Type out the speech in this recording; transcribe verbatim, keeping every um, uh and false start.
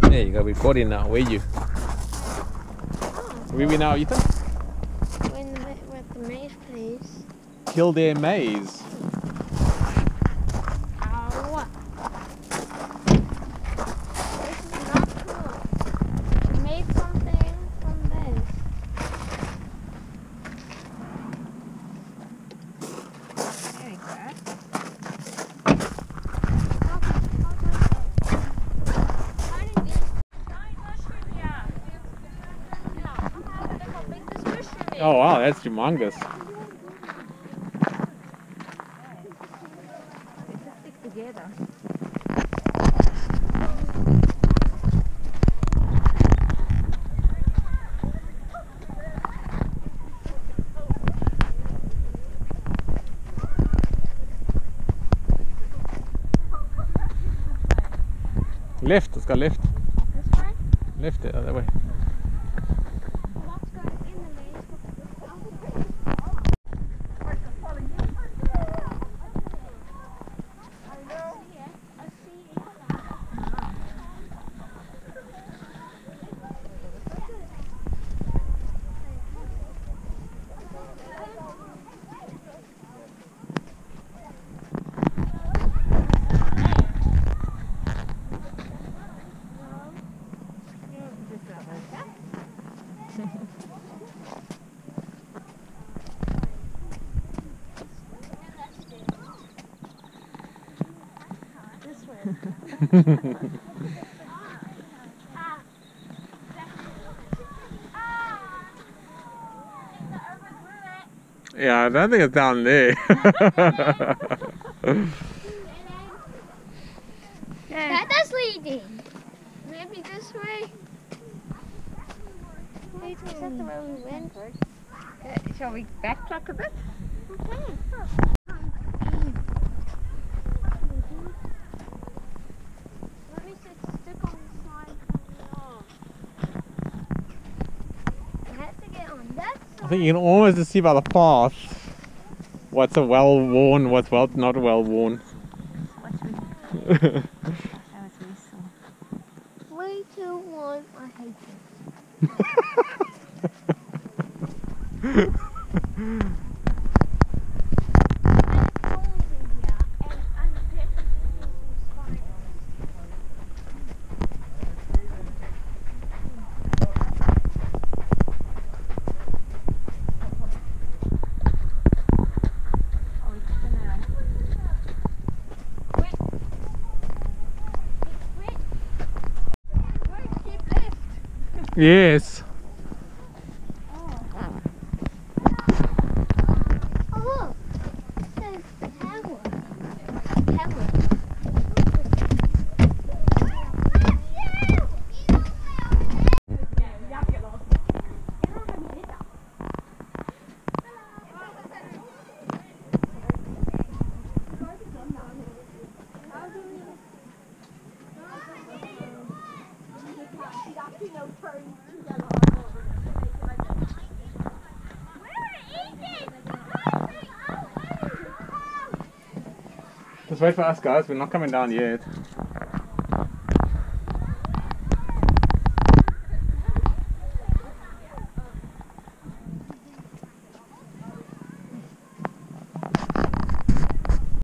There you go, we've got in now. Where are you? Where are we now, Ethan? We're in the, we're at the maze place. Kildare Maze. Ow. This is not cool. We made something from this. There you go. Oh wow, that's humongous. They just stick together. Left, let's go left. This way? Left, yeah, that way. Let's go in the maze. Yeah, I don't think it's down there. That is leading. Maybe this way. Wait, is that the way we went? Uh, shall we backtrack a bit? Okay. Let me sit stick on the side of the wall. I have to get on that side. I think you can almost see by the path what's a well worn, what's well not well worn. What we That was really slow. Three, two, one. I hate this. Yes. Oh, look. It says tower. Tower. Just wait for us guys, we're not coming down yet.